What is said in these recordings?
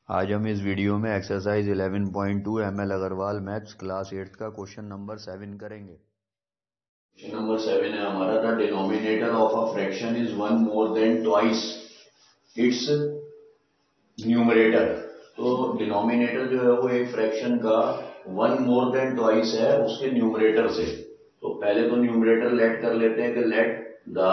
आज हम इस वीडियो में exercise 11.2 M L. Agarwal maths class 8 का क्वेश्चन नंबर 7 करेंगे। क्वेश्चन नंबर 7 है हमारा, the denominator of a fraction is 1 more than twice its numerator. तो डिनोमिनेटर जो है वो एक फ्रैक्शन का 1 मोर देन ट्वाइस है उसके न्यूमरेटर से। तो पहले तो न्यूमरेटर लेट कर लेते हैं कि let the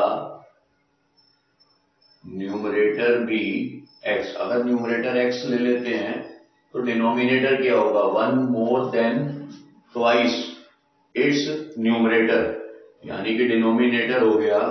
numerator be x. अगर न्यूमरेटर एक्स ले लेते हैं तो डिनोमिनेटर क्या होगा, 1 more than twice its numerator, यानी कि डिनोमिनेटर हो गया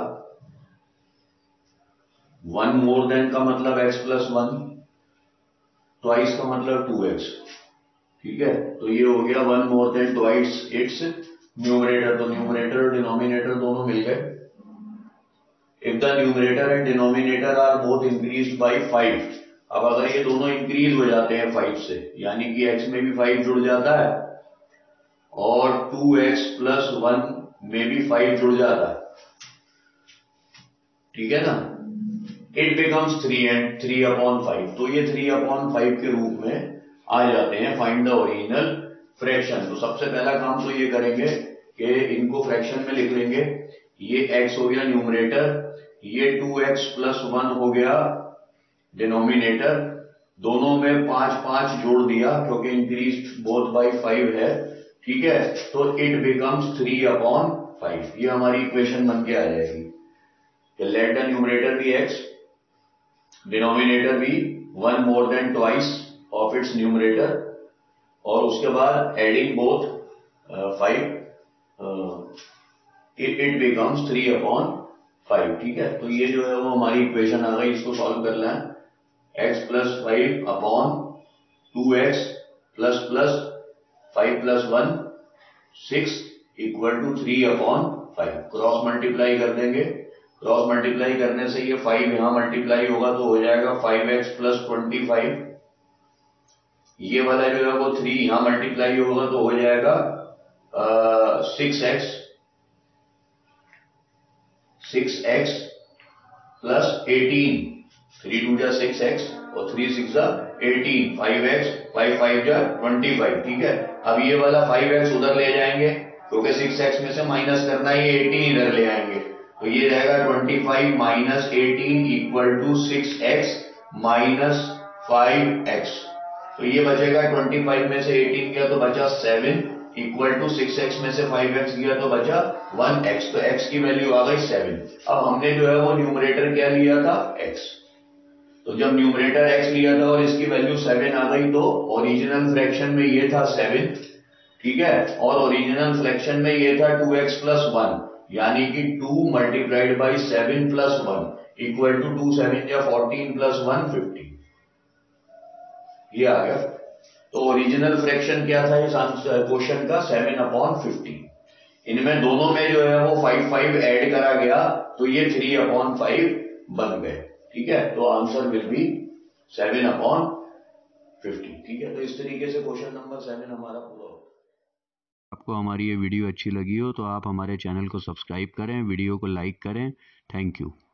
1 मोर देन का मतलब x प्लस 1, ट्वाइस का मतलब 2x। ठीक है, तो ये हो गया 1 more than twice its numerator. तो न्यूमरेटर और डिनोमिनेटर दोनों मिल गए। If the numerator and denominator are both increased by 5, अब अगर ये दोनों इंक्रीज हो जाते हैं 5 से, यानी कि x में भी 5 जुड़ जाता है और 2x प्लस 1 में भी 5 जुड़ जाता है, ठीक है ना। It becomes 3 and 3 upon 5। तो ये 3 अपॉन 5 के रूप में आ जाते हैं। Find the original fraction. तो सबसे पहला काम तो ये करेंगे कि इनको फ्रैक्शन में लिख लेंगे। ये x हो गया न्यूमरेटर, ये 2x प्लस 1 हो गया डिनोमिनेटर। दोनों में 5 5 जोड़ दिया क्योंकि इंक्रीज बोथ बाई 5 है, ठीक है। तो इट बिकम्स 3 अपॉन 5। ये हमारी इक्वेशन बन के आ जाएगी कि let the numerator be x, denominator be 1 more than twice of its numerator, और उसके बाद adding both 5 it becomes 3 upon 5। ठीक है, तो ये जो है वो हमारी इक्वेशन आ गई। इसको सॉल्व करना है। x plus 5 upon 2x plus plus 5 plus 1 6 equal to 3 upon 5। Cross multiply कर देंगे। क्रॉस मल्टीप्लाई करने से ये 5 यहां मल्टीप्लाई होगा तो हो जाएगा 5x प्लस 25। ये वाला जो है वो 3 यहां मल्टीप्लाई होगा तो हो जाएगा 6x प्लस 18। 3 2 जा 6x और 3 6 जा 18, 5x 5 5 जा 25। ठीक है, अब ये वाला 5x उधर ले जाएंगे क्योंकि 6x में से माइनस करना है, ये 18 इधर ले आएंगे तो ये रहेगा 25 minus 18 equal to 6x minus 5x। तो ये बचेगा 25 में से 18 गया तो बचा 7 इक्वल टू 6x में से 5x गया तो बचा 1x। तो x की वैल्यू आ गई 7। अब हमने जो है वो न्यूमरेटर क्या लिया था, x। तो जब न्यूमरेटर x लिया था और इसकी वैल्यू 7 आ गई तो ओरिजिनल फ्रैक्शन में ये था 7, ठीक है, और ओरिजिनल फ्रैक्शन में ये था 2x प्लस 1, यानी कि 2 multiplied by 7 plus 1 equal to 2 7 या 14 प्लस 1 15। ये आ गया। तो ओरिजिनल फ्रैक्शन क्या था इस क्वेश्चन का, 7 अपॉन 15। इनमें दोनों में जो है वो 5 5 ऐड करा गया तो ये 3 अपॉन 5 बन गए। ठीक है, तो आंसर विल बी 7 अपॉन 15। ठीक है, तो इस तरीके से क्वेश्चन नंबर 7 हमारा पूरा होगा। आपको हमारी ये वीडियो अच्छी लगी हो तो आप हमारे चैनल को सब्सक्राइब करें, वीडियो को लाइक करें। Thank you.